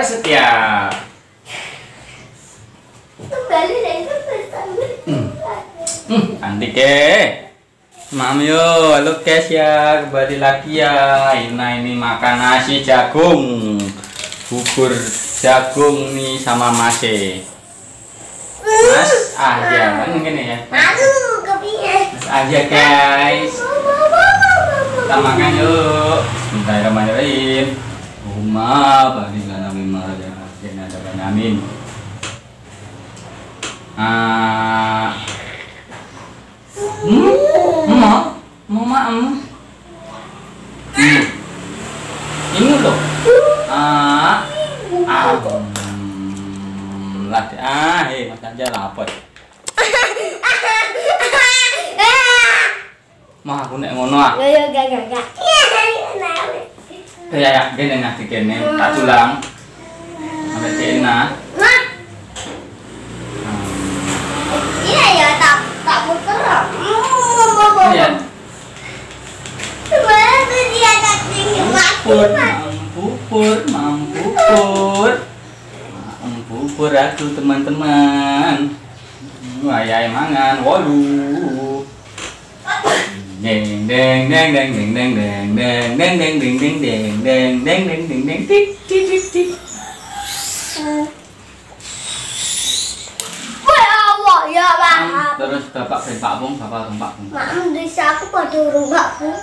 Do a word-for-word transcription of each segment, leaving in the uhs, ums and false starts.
Prasetya. Kembali dari pesan. Hmm, nanti ke. Mam yo, halo guys ya, kembali lagi ya. Ina ini makan nasi jagung, bubur jagung nih sama Mas E. Mas aja, kan gini ya. Aduh, kepiye. Mas aja guys. Kita makan yuk. Bismillahirrahmanirrahim. Umma bagi nabi marja kena ada amin. Ah. Hmm, mama, mama, hmm. Hmm. Ini loh. Ah, ah, hmm. Lah, ah, eh, mas aja lapar. Mah aku nek ngono ah. Ya ya gak gak gak. Ya ya, gini ngasih gini, tak tulang. Sampai cina. Nah. Iya ya, tak tak puter. Iya. Sebenarnya dia tak tinggi Pupur, mampupur, mampupur, mampupur aku teman-teman. Wah ya mangan, waduh. Deng deng deng deng deng deng deng deng deng deng deng deng deng deng deng deng deng deng tik tik tik tik. Ya Pak. Terus bapak dan Pak Bung, bapak dan Pak Bung. Mak desa aku pada urung Pak Bung.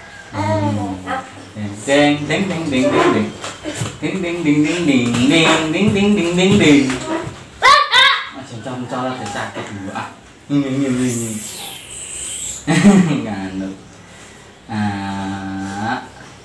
Deng deng deng deng deng deng deng deng deng deng deng deng deng deng deng deng deng. Macam cam-cam lah sakit dulu ah. Ini ini ini. Ngantuk. Ah.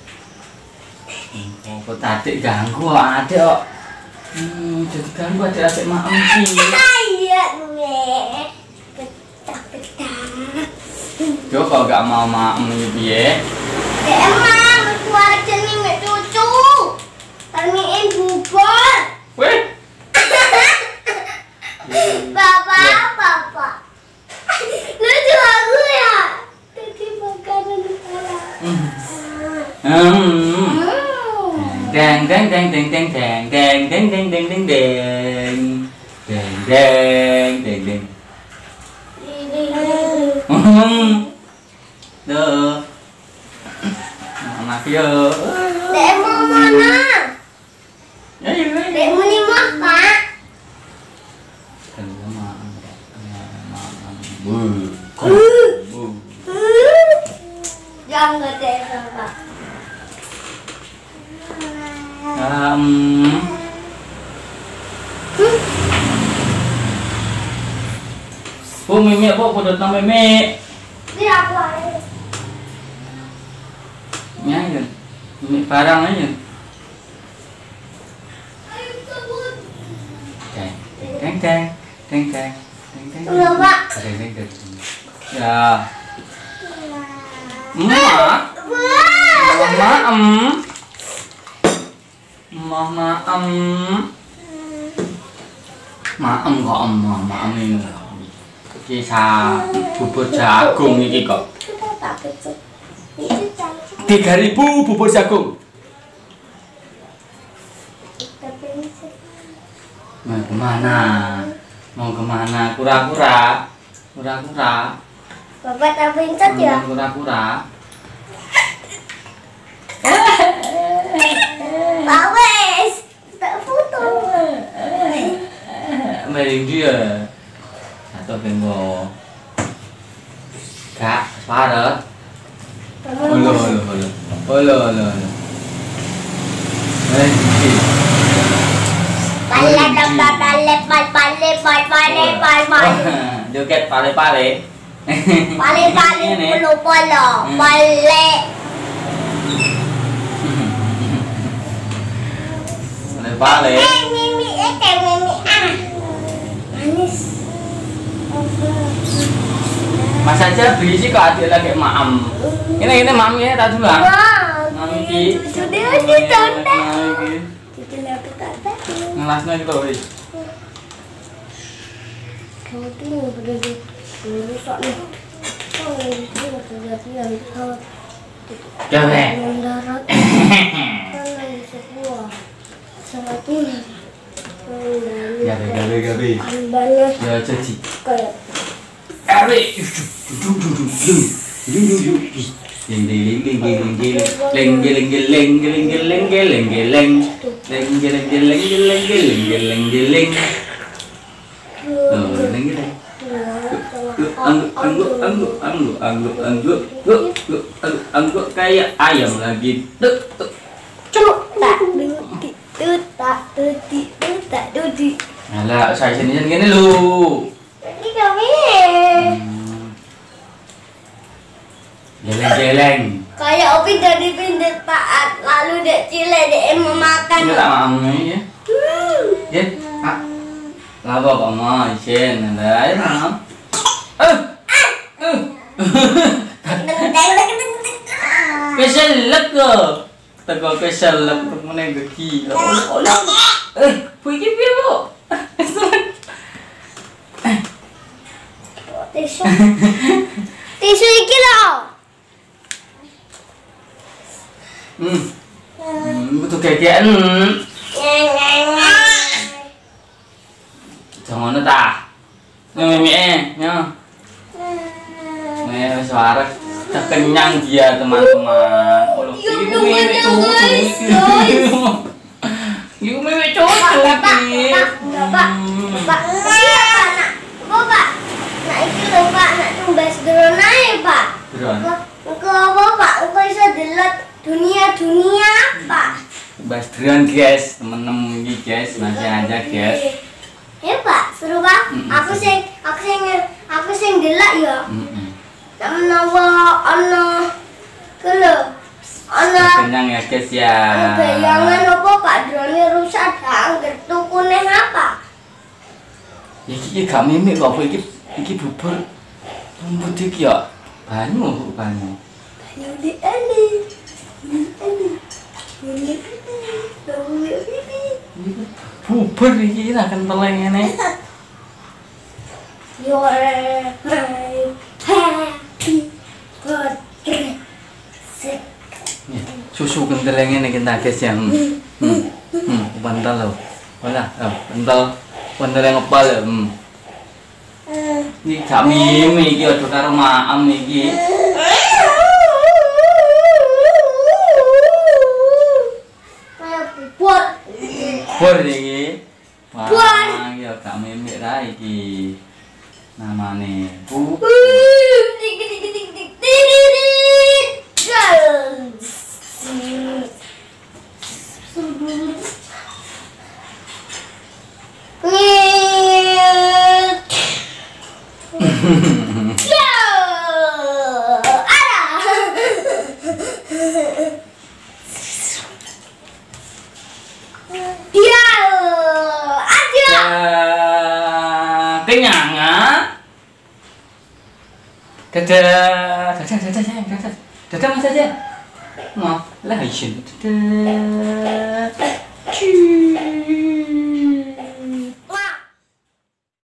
Kok tadi ganggu ada kok. Hmm, jadi ganggu ada adik maem sih. Iya, Nek. Petak-petak. Yo kalau gak mau maem ini piye? Ya emang betul aja nih mek cucu. Permiin bubur. Weh. Bapak, bapak. Lucu aku ya. Tadi makanan sekarang. Hmm. Deng deng deng deng deng deng deng deng deng deng deng deng deng deng deng deng. Hmm. Tuh. Mama yo. Dek mau mana? Ya ya. Dek mau ni makan. Bu. Bu. Jangan dek bapak. Um. Bu mimi bu kudut nama mimi. Ini aku aja. Mimi aja. Mimi barang aja. Deng deng deng deng deng deng deng. Udah Pak. Deng deng deng. Ya. Emak. Mama em. Mama em. Maem kok em, maem ini. Kisah bubur jagung ini kok. Tiga ribu bubur jagung. Mau kemana? Mau kemana? Kura-kura, kura-kura. Bapak tak pintar ya? Kura-kura. Pak wes, tak foto. Mending dia. Atau bengko. Kak, separuh. Halo, halo, halo. Halo, halo, halo. Eh, Pale, pale, pale, pale, pale, pale, pale. joget pale-pale. Pale, pale, polo, polo, pale. Pale-pale. Eh, mimi, eh, teh mimi ah. Manis. Mas aja berisi kok adik lagi maam. Ini ini mami ya tak dulu. Mami ki. Sudah ada contek. Itu aku tak tahu. Ngelasnya gitu wis. Kamu tuh nggak berdiri dulu soalnya. Oh, ini nggak terjadi yang kalau Coba. mendarat. Kalau bisa buah. Sama tuh. gawe. Banyak Ya jadi. kayak Gawe. Ding ding ding ding ding ding leng geleng geleng geleng geleng geleng geleng leng geleng geleng geleng geleng geleng geleng. Oh, geleng geleng. Angguk angguk angguk angguk angguk angguk angguk angguk kayak ayam lagi. Tuk tuk. tak duti tut tak duti tut tak duti. Alah, saya sini gini lu. Ini kami. Geleng-geleng. Kayak Opi dari pindah taat lalu dek cile dek memakan. Ini tak mau ya. Ya. Ah. Labo kok mau isin ada air mau. Eh. Eh. Keselak ke. Teko keselak temene geki. Oh. Eh, pergi piye, Bu? Tisu. Tisu iki lho. Hmm. Hmm, betul kayak jangan ta. Nyemi eh, nyo. Eh, suara udah kenyang dia, teman-teman. Oh, loh, ini mie cucu iki. Ini mie cucu iki. Bapak, Bapak, nak, Bapak, nak iki lho Pak, nak tumbas drone ae Pak. Drone. Engko apa Pak? Engko iso delok dunia-dunia Pak. Tumbas drone guys, temen-temen iki guys, masih aja guys. Ya Pak, seru Pak. Aku sing, aku sing, aku sing delok ya. Heeh. Nek menawa ana kelo ana Kenyang ya guys ya. bayangan apa Pak drone rusak angger tuku neh apa? Iki gak mimik kok apa iki iki bubur rumput iki ya. Banyu banyu. Banyu di eli. Eli. Eli. Eli. Eli. Bubur iki ra kenteleng ngene. Your happy birthday. Susu kenteleng ngene kita guys ya. Hmm. Hmm, bantal lho. Wala, oh, bantal. Bantal yang ngepal ya. Hmm. Iki gak mimik iki aja karo maem iki. Bubur. Bubur iki. Wah, Bubur. ya gak mimik ra iki. Namane bubur. Dik dik dik dik dik dik. Kenyang. Dadah, dadah, dadah, sayang, dadah, dadah mas aja. Mau lah isin. Dadah. Cuy.